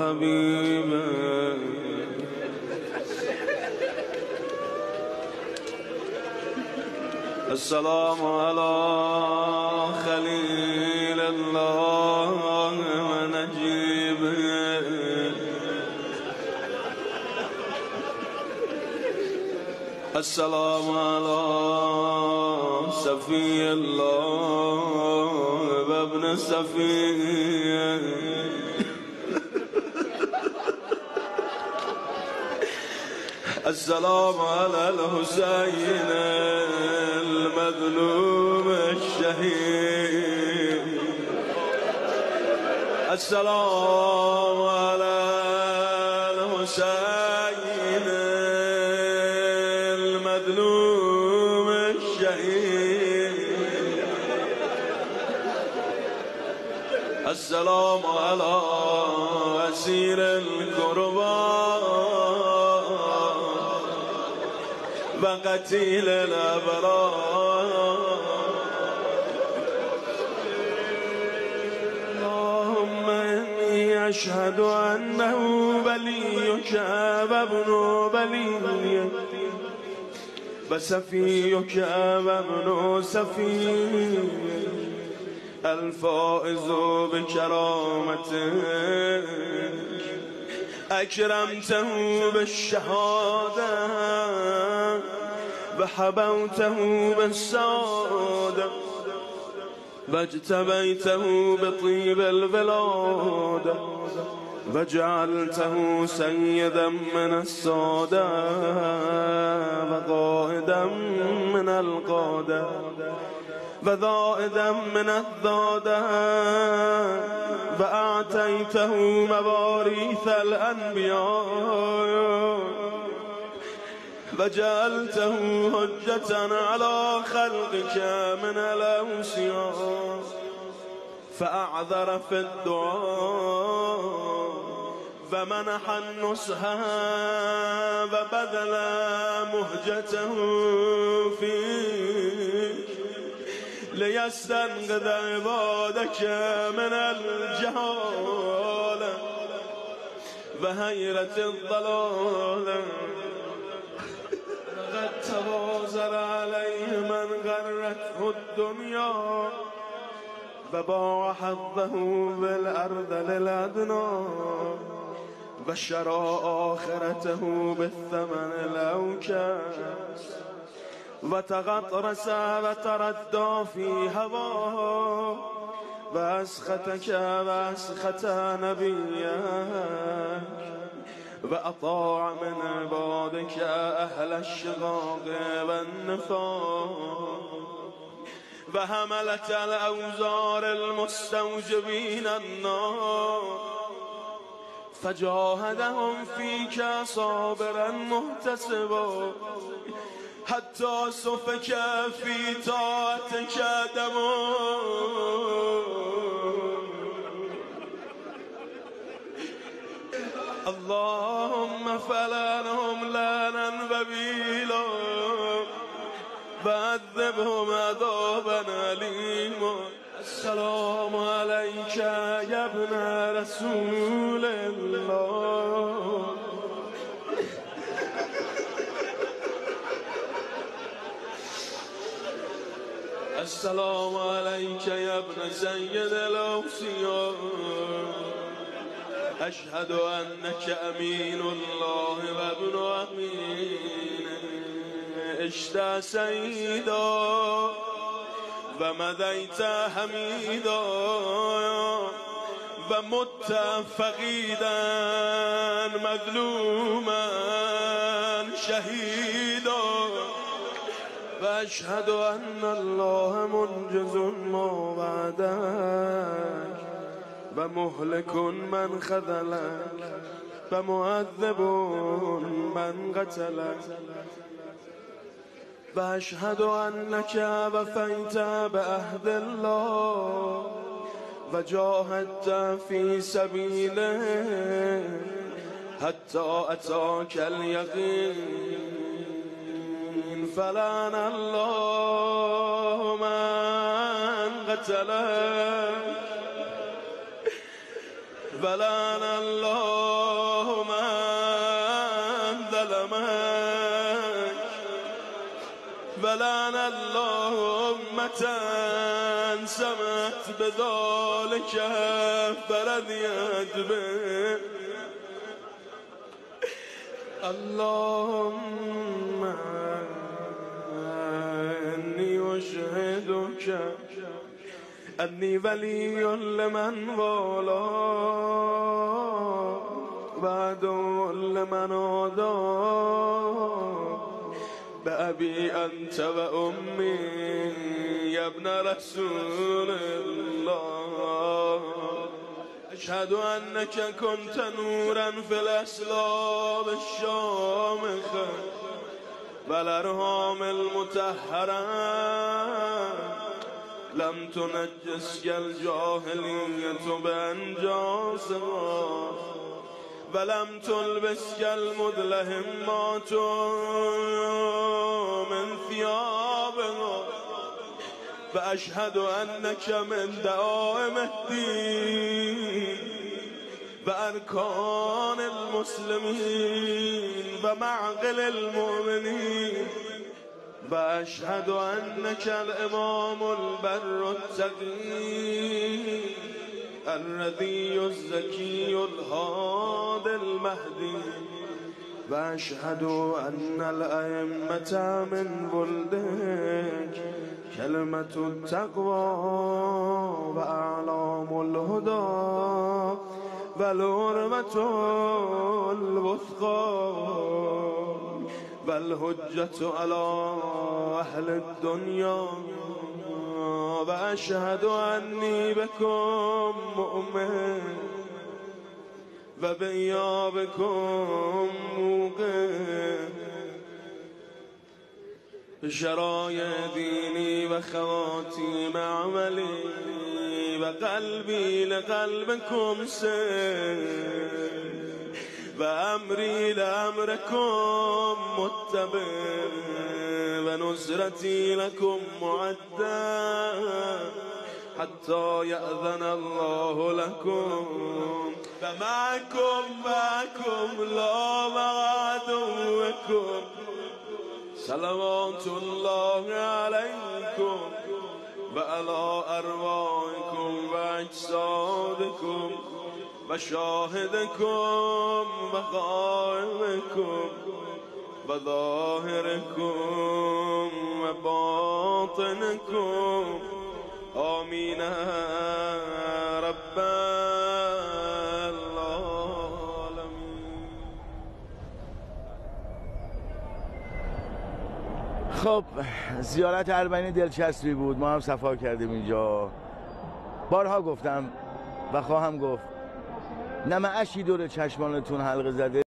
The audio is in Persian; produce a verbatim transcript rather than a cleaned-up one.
حبيبك السلام على خليل الله ونجيبه السلام على صفي الله وابن صفيه السلام على الحسين المظلوم الشهيد السلام على الحسين المظلوم الشهيد السلام على أسير القربان وقتيل الأبرار اللهم إني أشهد أنه وليك وابن وليك وصفيك وابن صفيك الفائز بكرامتك أكرمته بالشهادة وحبوته بالسعادة واجتبيته بطيب الولادة وجعلته سيدا من السادة وقائدا من القادة وذائدا من الذادة وأعطيته مواريث الأنبياء وجعلته حجة على خلقك من الأوصياء فأعذر في الدعاء ومنح النصح وبذل مهجته فيك ليستنقذ عبادك من الجهالة وهيرة الضلالة قد تبازر عليه من غرته الدنيا وباع حظه بالأرض للأدنى وشرى آخرته بالثمن الأوكاس وتغطرس وتردى في هواه وأسختك وأسخت نبيك وأطاع من عبادك أهل الشقاق والنفاق وحملة الأوزار المستوجبين النار فجاهدهم فيك صابرا محتسبا حتى سفك في طاعتك دمه اللهم فلانهم لانا وبيلا وعذبهم عذابا أليما السلام عليك يا ابن رسول الله السلام عليك يا ابن سيد الأوصياء أشهد أنك أمين الله وابن أمينه اشتى سيدا ومضيت حميدا ومت فقيدا مظلوما شهيدا وأشهد أن الله منجز ما وعدك ومهلك من خذلك ومعذب من قتلك وأشهد أنك وفيت بعهد الله وجاهدت في سبيله حتى أتاك اليقين فلعن الله من قتلك ولعن الله من ظلمك ولعن الله أمة سمت بذلك فرضيت به اللهم إني أشهدك أني ولي لمن والاه وعدو لمن عاداه بأبي أنت وأمي يا ابن رسول الله أشهد أنك كنت نورا في الأسلاب الشامخة والأرحام المطهرة لم تنجسك الجاهلية بأنجاسها ولم تلبسك المدلهمات من ثيابها فأشهد أنك من دائم الدين وأركان المسلمين ومعقل المؤمنين وأشهد أنك الإمام البر التقي الرضي الزكي الهادي المهدي وأشهد أن الأئمة من ولدك كلمة التقوى وأعلام الهدى والعروة الوثقى والحجة على أهل الدنيا وأشهد أني بكم مؤمن وبإيابكم موقن بشرايع ديني وخواتيم عملي وقلبي لقلبكم سر وأمري لأمركم متبع ونصرتي لكم معدة حتى يأذن الله لكم فمعكم معكم لا مع عدوكم صلوات الله عليكم وعلى أرواحكم وأجسادكم وشاهدكم وغائبكم وظاهركم وباطنكم آمين رب العالمين. خب زیارت اربعین دلچسبی بود، ما هم صفا کردیم اینجا. بارها گفتم و خواهم گفت، نه معشی دور چشمانتون حلقه زده